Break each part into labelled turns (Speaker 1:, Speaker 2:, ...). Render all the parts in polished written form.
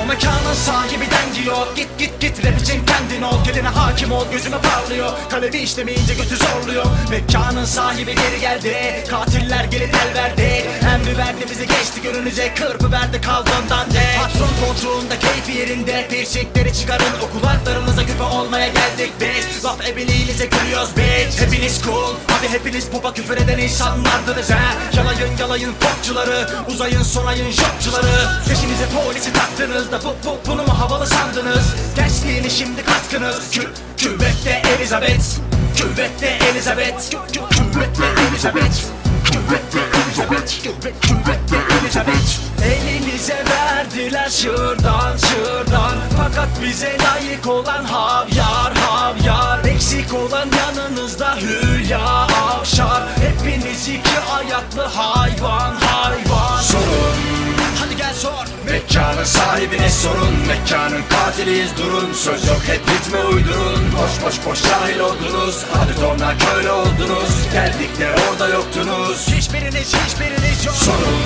Speaker 1: mekanın sahibi dengi yok. Git git git rap için kendin ol. Kendine hakim ol, gözüme parlıyor. Kalemi işlemeyince götü zorluyor. Mekanın sahibi geri geldi. Katiller gelip el verdi. Emri verdi bizi geçti görünecek. Kırpı verdi kaldığından de. Patron koltuğunda keyfi yerinde. Piercingleri çıkarın o kulaklarınıza küpe olmaya geldik biz. Laf ebiliğinize gülüyoruz bitch. Hepiniz cool, hadi hepiniz popa küfür eden insanlardınız he. Yalayın yalayın popçuları, uzayın sonayın şokçuları. Peşinize polisi taktınız da bunu mu havalı sandınız? Gençliğini şimdi katkınız. Küvette Elizabeth, küvette Elizabeth, küvette Elizabeth, küvette Elizabeth, küvette Elizabeth. Elinize verdiler şırdan şırdan, fakat bize layık olan havyar havyar. Eksik olan yanınızda Hülya Avşar. Hepiniz iki ayaklı hayvan hayvan. Sorun, hadi gel sor. Mekanın sahibine sorun, mekanın katiliyiz durun. Söz yok hep ritme uydurun. Boş boş boş cahil oldunuz, hadi torna köylü oldunuz. Geldik de orada yoktunuz. Hiçbiriniz yok. Sorun,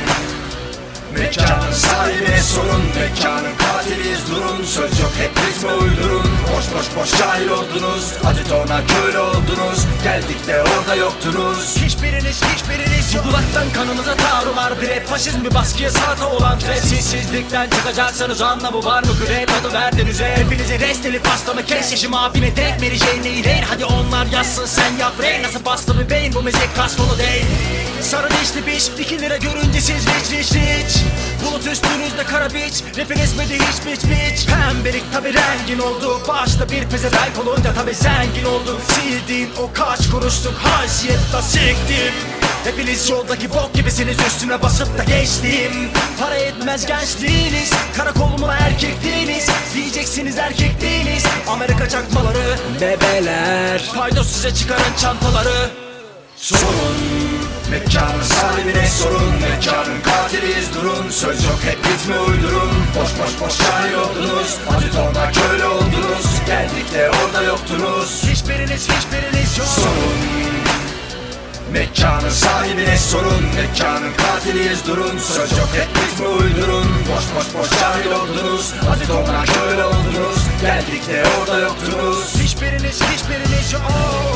Speaker 1: mekanın sahibine sorun, mekanın katiliyiz durun. Söz yok hep ritme uydurun. Boş boş boş cahil oldunuz, hadi torna köylü oldunuz. Geldik de orada yoktunuz. Hiçbiriniz yok. Kulaktan kanımıza tarumar bir rap, faşizm bir baskıya salata olan trap. Sessizlikten çıkacaksanız anlamı var mı? Grep adı verdiniz hepinize resteli pastamı kes. Yaşım abime direkt Mary Jane'le ileri. Hadi onlar yazsın sen yap rey. Nasıl bastı bir beyin bu müzik kasmalı değil. Sarı dişli biç 2 lira görünce siz rich. Bulut üstünüzde kara biç, rapin esmedi hiç biç. Pembelik tabi rengin oldu, başta bir pezevenk olunca tabi zengin oldun. Sildiğin o kaç kuruşluk haysiyette siktim. Hepiniz yoldaki bok gibisiniz, üstüne basıp da geçtim. Para etmez gençliğiniz, karakolumun erkek değiliz. Diyeceksiniz erkek değiliz. Amerika çakmaları, bebeler, paydos size çıkarın çantaları. Sorun, mekanın sahibine sorun, mekanın katiliyiz durun. Söz yok hep ritme uydurun. Boş boş boş cahil oldunuz, hadi torna köylü oldunuz. Geldik de orada yoktunuz. Hiçbiriniz yok. Sorun, mekanın sahibine sorun, mekanın katiliyiz durun. Söz yok hep ritme uydurun. Boş boş boş cahil oldunuz, hadi torna köylü oldunuz. Geldik de orada yoktunuz. Hiçbiriniz yok.